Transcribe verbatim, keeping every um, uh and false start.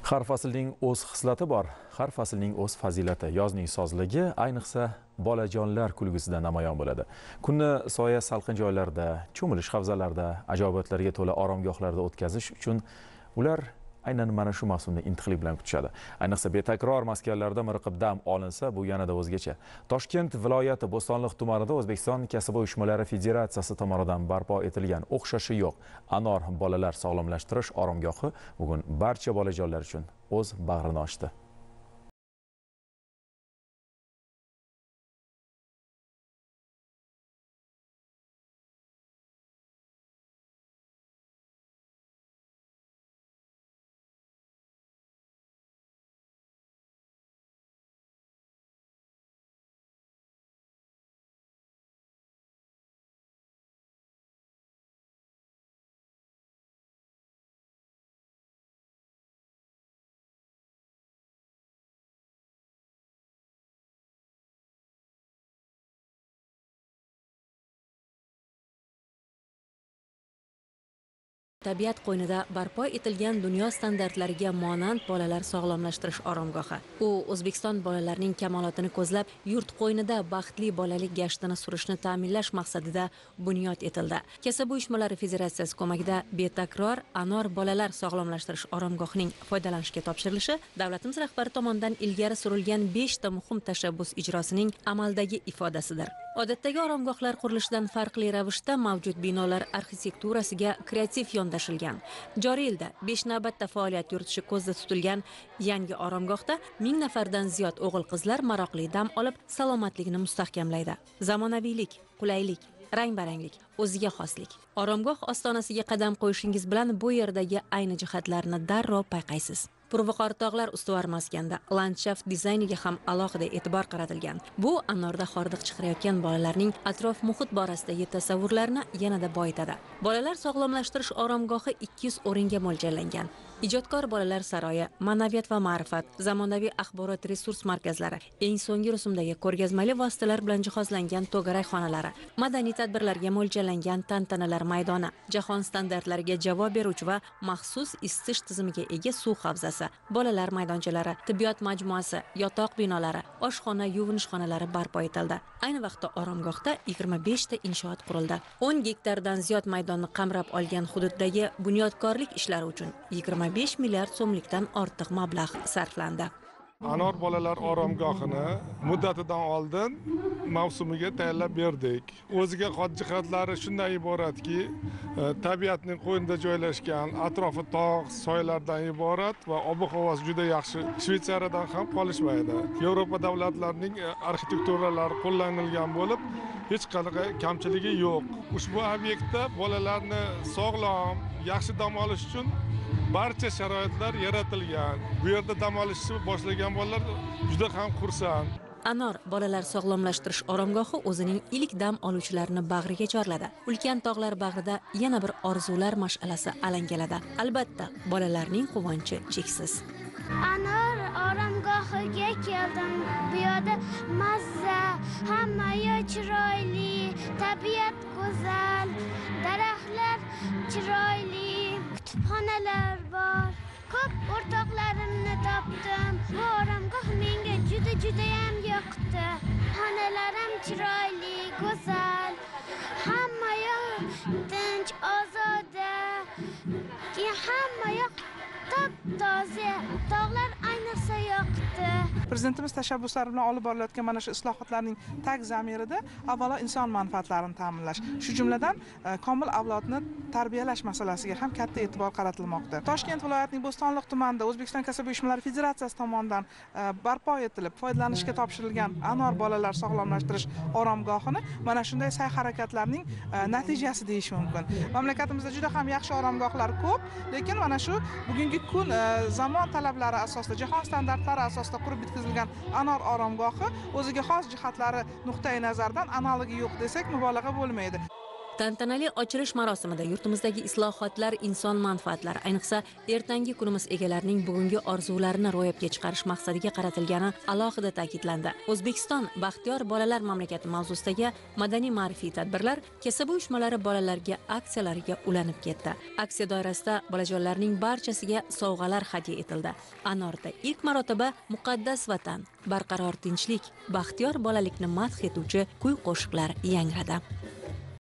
Har faslning o'z xislati bor, har faslning o'z fazilati. Yozning sozligi ayniqsa bolajonlar kulgisida namoyon bo'ladi. Kunni soya salqin joylarda, cho'milish havzalarida, ajoyibotlarga to'la oromgohlarda o'tkazish uchun ular aynan mana shu mavsumni intiqlik bilan kutishadi. Ayniqsa betakror maskanlarda miriqib dam olinsa, bu yanada o'zgacha. Toshkent viloyati Bo'stonliq tumanida O'zbekiston kasb uyushmalari federatsiyasi tomonidan barpo etilgan o'xshashi yo'q Anor bolalar sog'lomlashtirish oromgohi bugun barcha bolajonlar uchun o'z bag'rini ochdi. Tabiat qo'ynida barpo etilgan dunyo standartlariga monand bolalar sog'lomlashtirish oromgohi. U O'zbekiston bolalarining kamolotini ko'zlab, yurt qo'ynida baxtli bolalik gashtini surishni ta'minlash maqsadida bunyod etildi. Kasb uyushmalari federatsiyasi ko'magida betakror Anor bolalar sog'lomlashtirish oromgohining foydalanishga topshirilishi davlatimiz rahbari tomonidan ilgari surilgan beshta muhim tashabbus ijrosining amaldagi ifodasidir. Odatdagi oromgohlar qurilishidan farqli ravishda mavjud binolar arxitekturasiga kreativ yondashilgan. Joriy yilda besh navbatda faoliyat yuritishi ko'zda tutilgan yangi oromgohda ming nafardan ziyod o'g'il-qizlar maroqli dam olib, salomatligini mustahkamlaydi. Zamonaviylik, qulaylik, rang-baranglik, o'ziga xoslik. Oromgoh ostonasiga qadam qo'yishingiz bilan bu yerdagi ayni jihatlarni darrov payqaysiz. Purviqor tog'lar ustuvor maskanda landshaft dizayniga ham alohida e'tibor qaratilgan. Bu Anorda hordiq chiqarayotgan bolalarning atrof muhit borasidagi tasavvurlarini yanada boyitadi. Bolalar sog'lomlashtirish oromgohi ikki yuz o'ringa mo'ljallangan. Ijodkor bolalar saroyi, ma'naviyat va ma'rifat, zamonaviy axborot resurs markazlari, eng so'nggi rusumdagi ko'rgazmali vositalar bilan jihozlangan to'garak xonalari, madaniy tadbirlarga mo'ljallangan tantanalar maydoni, jahon standartlariga javob beruvchi va maxsus isitish tizimiga ega suv havzasi, bolalar maydonchalari, tibbiyot majmuasi, yotoq binolari, oshxona, yuvinish xonalari barpo etildi. Ayni vaqtda oromgohda yigirma beshta inshoot qurildi. o'n gektardan ziyod maydonni qamrab olgan hududdagi bunyodkorlik ishlari uchun yigirma besh milliard so'mlikdan ortiq mablag' sarflandi. Anor bolalar oromgohini muddatidan oldin mavsumiga tayyorlab berdik. O'ziga xos jihatlari shundan iboratki, tabiatning qo'ynida joylashgan, atrofi tog', soylardan iborat va ob-havosi juda yaxshi. Shvetsariyadan ham qolishmaydi. Yevropa davlatlarining arxitekturalari qo'llanilgan bo'lib, hech qanaqa kamchiligi yo'q. Ushbu obyektda bolalarni sog'lom, yaxshi dam olish uchun barcha sharoitlar yaratilgan. Bu yerda dam olishni boshlagan bolalar juda ham xursand. Anor bolalar sog'lomlashtirish oromgohi o'zining ilk dam oluvchilarini bag'riga chorladi. Ulkan tog'lar bag'rida yana bir orzular mash'alasi alangaladi. Albatta, bolalarning quvonchi cheksiz. Anor oromgohiga keldim. Bu yerda mazza, hamma yoq chiroyli, tabiat go'zal, daraxtlar chiroyli, kutubxonalar bor. Ko'p o'rtoqlarimni topdim. Bu oromgoh menga juda juda ham yoqdi. Xonalarim chiroyli, go'zal. Hamma yoq tinch, ozoda. Hamma yoq top-toza. Tog'lar ayniqsa yoqdi. Prezidentimiz tashabbuslari bilan olib borilayotgan mana shu islohotlarning tag zamirida avvalo inson manfaatlarini ta'minlash, shu jumladan komil avlodni tarbiyalash masalasiga ham katta e'tibor qaratilmoqda. Toshkent viloyatining Bo'stonliq tumanida O'zbekiston kasb uyushmalari federatsiyasi tomonidan barpo etilib, foydalanishga topshirilgan Anor bolalar sog'lomlashtirish oromgohini mana shunday sa'y-harakatlarning natijasi deyish mumkin. Mamlakatimizda juda ham yaxshi oromgohlar ko'p, lekin mana shu bugungi kun zamon talablari asosida, jahon standartlari asosida qurib bitkazilgan Anor oromgohi o'ziga xos jihatlari nuqtai nazardan analogi yo'q desak mubolag'a bo'lmaydi. Tantanali ochilish marosimida yurtimizdagi islohotlar inson manfaatlari, ayniqsa ertangi kunimiz egalarining bugungi orzularini ro'yobga chiqarish maqsadiga qaratilgani alohida ta'kidlandi. O'zbekiston baxtiyor bolalar mamlakati mavzusidagi madaniy ma'rifiy tadbirlar kasaba uyushmalari bolalarga aksiyalariga ulanib ketdi. Aksiya doirasida bolajonlarning barchasiga sovg'alar hadya etildi. Anorda ilk marotaba muqaddas vatan, barqaror tinchlik, baxtiyor bolalikni madh etuvchi kuy-qo'shiqlar yangradi.